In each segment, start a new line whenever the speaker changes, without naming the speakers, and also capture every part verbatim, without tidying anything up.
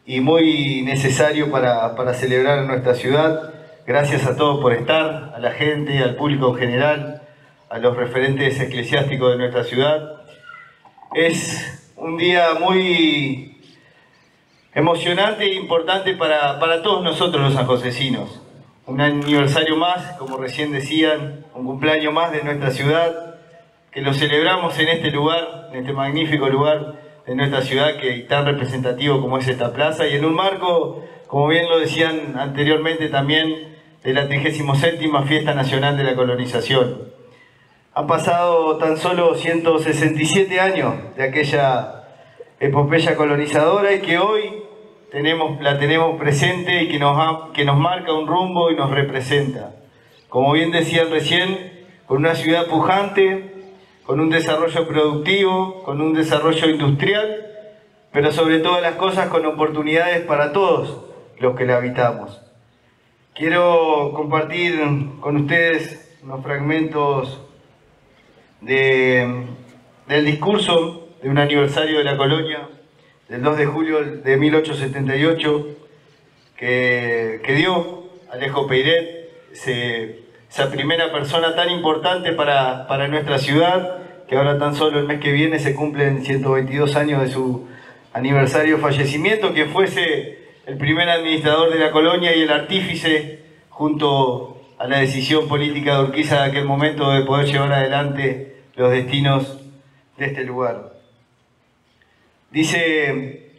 y muy necesario para, para celebrar en nuestra ciudad. Gracias a todos por estar, a la gente, al público en general, a los referentes eclesiásticos de nuestra ciudad. Es un día muy emocionante e importante para, para todos nosotros los sanjosecinos. Un aniversario más, como recién decían, un cumpleaños más de nuestra ciudad, que lo celebramos en este lugar, en este magnífico lugar de nuestra ciudad, que es tan representativo como es esta plaza, y en un marco, como bien lo decían anteriormente también, de la trigésima séptima Fiesta Nacional de la Colonización. Han pasado tan solo ciento sesenta y siete años de aquella epopeya colonizadora y que hoy tenemos, la tenemos presente y que nos, que nos marca un rumbo y nos representa. Como bien decían recién, con una ciudad pujante, con un desarrollo productivo, con un desarrollo industrial, pero sobre todas las cosas con oportunidades para todos los que la habitamos. Quiero compartir con ustedes unos fragmentos de, del discurso de un aniversario de la colonia, del dos de julio de mil ochocientos setenta y ocho, que, que dio Alejo Peiret, ese, esa primera persona tan importante para, para nuestra ciudad, que ahora tan solo el mes que viene se cumplen ciento veintidós años de su aniversario de fallecimiento, que fuese el primer administrador de la colonia y el artífice, junto a la decisión política de Urquiza de aquel momento, de poder llevar adelante los destinos de este lugar. Dice: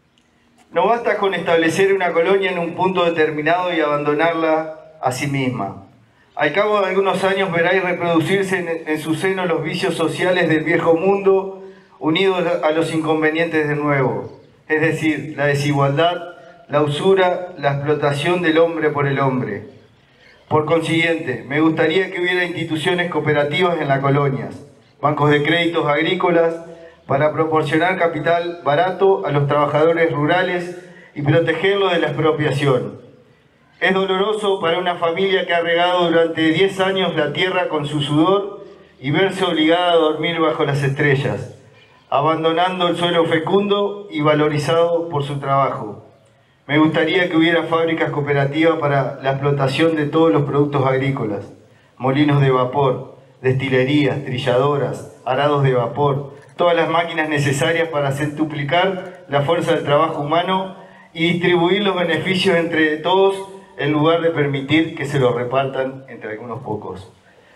no basta con establecer una colonia en un punto determinado y abandonarla a sí misma. Al cabo de algunos años veráis reproducirse en, en su seno los vicios sociales del viejo mundo, unidos a los inconvenientes del nuevo, es decir, la desigualdad, la usura, la explotación del hombre por el hombre. Por consiguiente, me gustaría que hubiera instituciones cooperativas en las colonias, bancos de créditos agrícolas, para proporcionar capital barato a los trabajadores rurales y protegerlos de la expropiación. Es doloroso para una familia que ha regado durante diez años la tierra con su sudor y verse obligada a dormir bajo las estrellas, abandonando el suelo fecundo y valorizado por su trabajo. Me gustaría que hubiera fábricas cooperativas para la explotación de todos los productos agrícolas, molinos de vapor, destilerías, trilladoras, arados de vapor, todas las máquinas necesarias para centuplicar la fuerza del trabajo humano y distribuir los beneficios entre todos en lugar de permitir que se los repartan entre algunos pocos.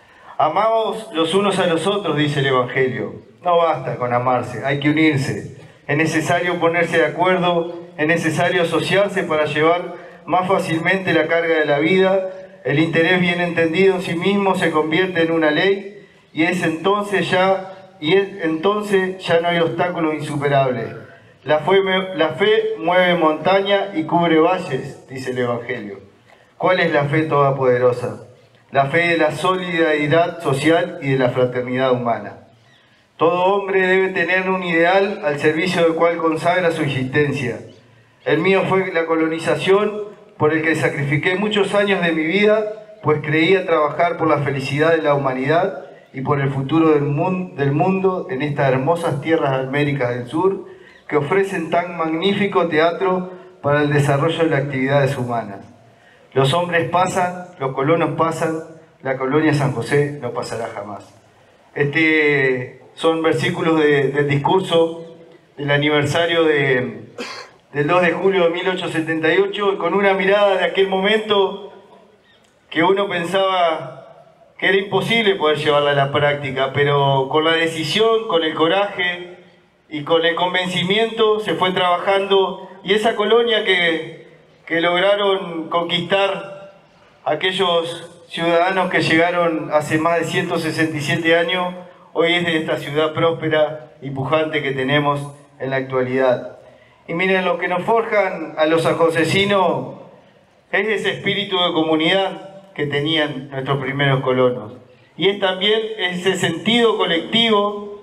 Amaos los unos a los otros, dice el Evangelio. No basta con amarse, hay que unirse. Es necesario ponerse de acuerdo, es necesario asociarse para llevar más fácilmente la carga de la vida. El interés bien entendido en sí mismo se convierte en una ley y es entonces ya, y es, entonces ya no hay obstáculos insuperables. La fe, la fe mueve montaña y cubre valles, dice el Evangelio. ¿Cuál es la fe todopoderosa? La fe de la solidaridad social y de la fraternidad humana. Todo hombre debe tener un ideal al servicio del cual consagra su existencia. El mío fue la colonización, por el que sacrifiqué muchos años de mi vida, pues creía trabajar por la felicidad de la humanidad y por el futuro del mundo, del mundo en estas hermosas tierras de América del Sur, que ofrecen tan magnífico teatro para el desarrollo de las actividades humanas. Los hombres pasan, los colonos pasan, la colonia San José no pasará jamás. Este son versículos de, del discurso del aniversario de, del dos de julio de mil ochocientos setenta y ocho, con una mirada de aquel momento que uno pensaba que era imposible poder llevarla a la práctica, pero con la decisión, con el coraje y con el convencimiento se fue trabajando, y esa colonia que, que lograron conquistar aquellos ciudadanos que llegaron hace más de ciento sesenta y siete años, hoy es de esta ciudad próspera y pujante que tenemos en la actualidad. Y miren, lo que nos forjan a los sanjosecinos es ese espíritu de comunidad que tenían nuestros primeros colonos. Y es también ese sentido colectivo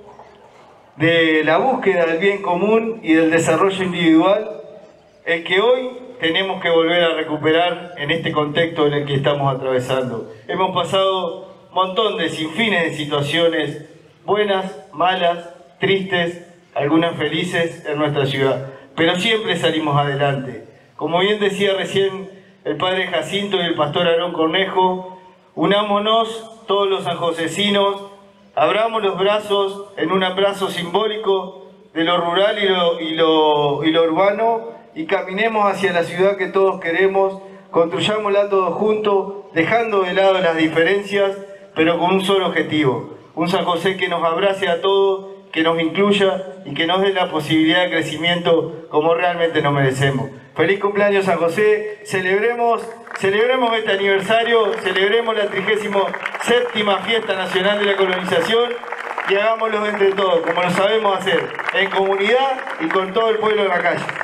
de la búsqueda del bien común y del desarrollo individual, el que hoy tenemos que volver a recuperar en este contexto en el que estamos atravesando. Hemos pasado un montón de sinfines de situaciones buenas, malas, tristes, algunas felices en nuestra ciudad. pero siempre salimos adelante. Como bien decía recién el padre Jacinto y el pastor Aarón Cornejo, unámonos todos los sanjosecinos, abramos los brazos en un abrazo simbólico de lo rural y lo, y lo, y lo urbano y caminemos hacia la ciudad que todos queremos, construyámosla todos juntos, dejando de lado las diferencias, pero con un solo objetivo, un San José que nos abrace a todos, que nos incluya y que nos dé la posibilidad de crecimiento como realmente nos merecemos. Feliz cumpleaños San José, celebremos, celebremos este aniversario, celebremos la trigésima séptima Fiesta Nacional de la Colonización y hagámoslo entre todos, como lo sabemos hacer, en comunidad y con todo el pueblo de la calle.